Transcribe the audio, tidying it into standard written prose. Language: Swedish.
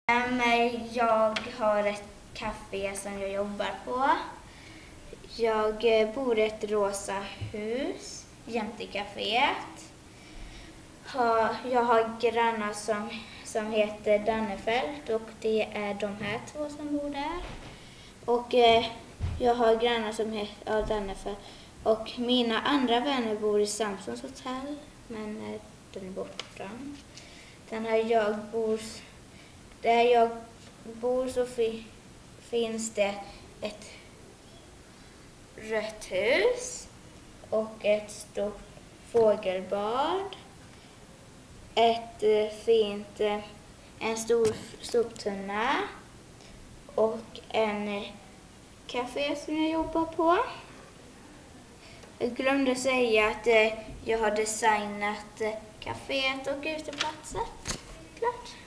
Jag har ett café som jag jobbar på. Jag bor i ett rosa hus jämte kaféet. Jag har grannar som heter Dannefelt, och det är de här två som bor där. Och jag har grannar som heter Dannefelt. Och mina andra vänner bor i Samsons hotell, men den är borta. Där jag bor så finns det ett rött hus och ett stort fågelbad. En stor soptunna och en café som jag jobbar på. Jag glömde säga att jag har designat caféet och uteplatsen. Klart.